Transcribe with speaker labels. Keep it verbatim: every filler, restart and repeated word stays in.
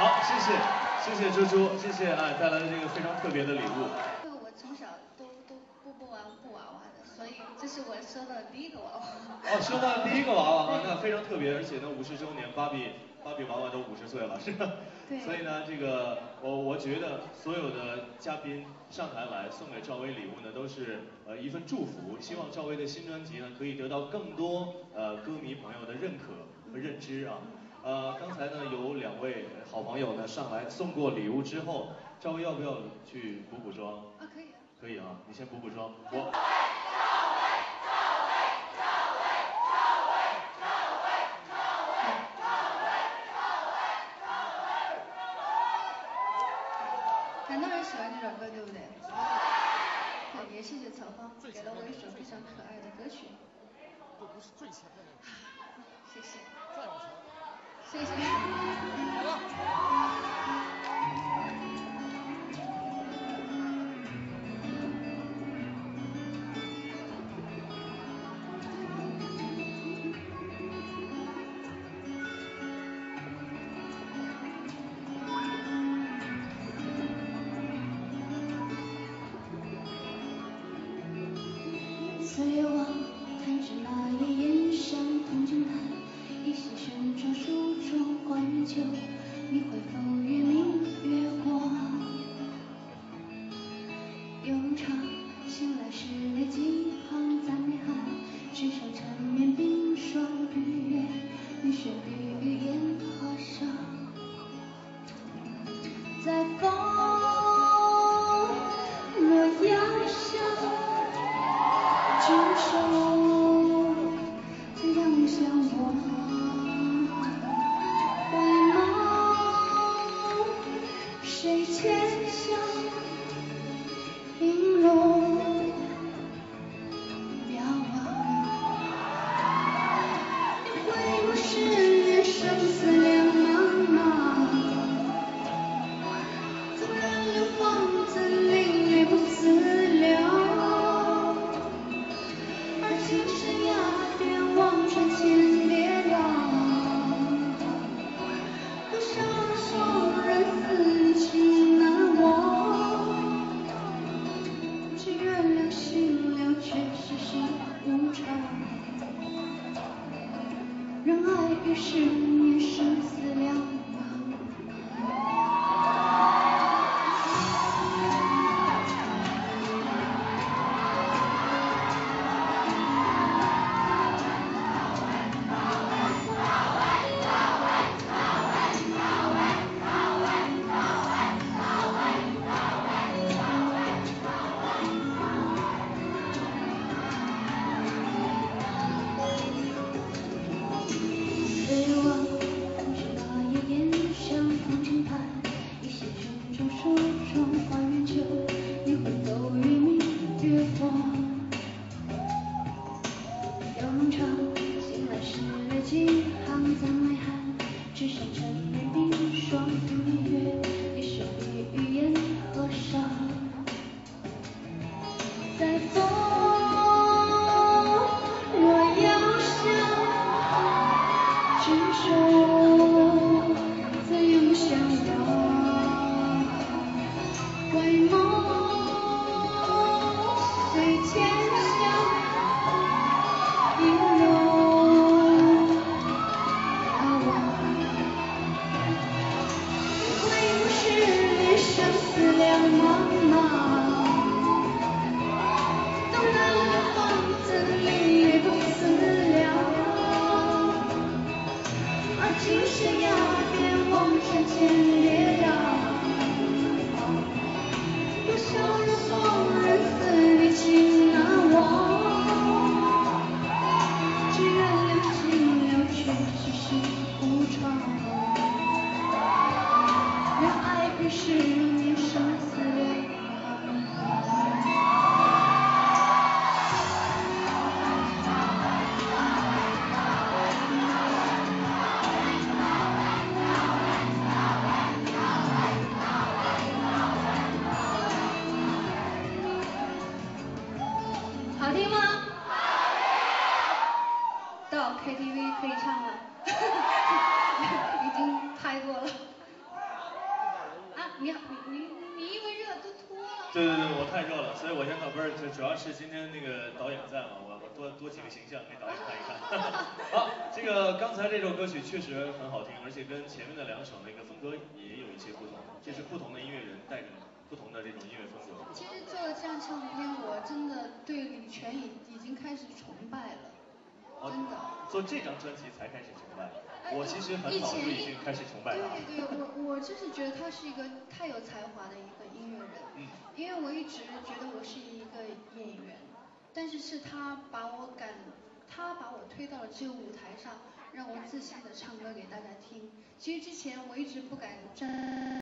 Speaker 1: 好，谢谢，谢谢猪猪，谢谢啊带来的这个非常特别的礼物。
Speaker 2: 我从小都都不不玩布娃娃的，所以这是我收到的第一个娃娃。
Speaker 1: 哦，收到的第一个娃娃啊，那非常特别，而且呢五十周年，芭比芭比娃娃都五十岁了，是吧？
Speaker 2: 对。
Speaker 1: 所以呢，这个我我觉得所有的嘉宾上台来送给赵薇礼物呢，都是呃一份祝福，希望赵薇的新专辑呢可以得到更多呃歌迷朋友的认可和认知啊。呃，刚才呢有两位好朋友呢上来送过礼物之后，赵薇要不要去补补妆？
Speaker 2: 啊，可以啊。
Speaker 1: 可以啊，你先补补妆。我。
Speaker 2: 很多人喜欢这首歌，对不对？对，也谢谢曹芳给了我一首非常可爱的歌曲。
Speaker 3: 这不是最前面的。
Speaker 2: 谢谢。
Speaker 3: 再往前。
Speaker 2: 谢谢。
Speaker 3: 好了。
Speaker 4: 随望看着那夜烟上风景淡，一些旋转书中花园旧，你会否与明月光？悠长醒来时那几行赞美函，纸上缠绵冰霜雨月，你旋律语言合上，在风若摇响。执手怎样相望？回眸谁牵香？玲珑渺望。你会不是年生死两茫茫？纵然流放怎领略不自量？今生呀，便望穿千叠浪。多少双人思情难忘，只原谅心流却世事无常。让爱于十年生死两茫。随望看着那夜烟上风景淡，一些旋转书中花园旧，你会否与明月光？悠长醒来时那几行赞美函，纸上缠绵冰霜雨月，你是比语言合上，在风若摇响。执手怎样相望？回眸随千香，玲珑遥望。你会不是年生死两茫茫？纵然流放怎领略不自量？而今生呀，便望穿千叠浪。多少人送人思你情难忘，只原谅心流却世事无常。让爱于十年生死两茫。
Speaker 2: 好听吗？到 K T V 可以唱了，已经拍过了。 你你你你因为热都脱了。
Speaker 1: 对对对，我太热了，所以我先到不是，就主要是今天那个导演在嘛，我我多多几个形象给导演看一看。好，这个刚才这首歌曲确实很好听，而且跟前面的两首那个风格也有一些不同，就是不同的音乐人带着不同的这种音乐风格。
Speaker 2: 其实做了这张唱片，我真的对李泉已已经开始崇拜了。真的，
Speaker 1: 做这张专辑才开始崇拜，我其实很早就已经开始崇拜他。
Speaker 2: 对对，我我就是觉得他是一个太有才华的一个音乐人，嗯，因为我一直觉得我是一个演员，但是是他把我赶，他把我推到了这个舞台上，让我自信的唱歌给大家听。其实之前我一直不敢站。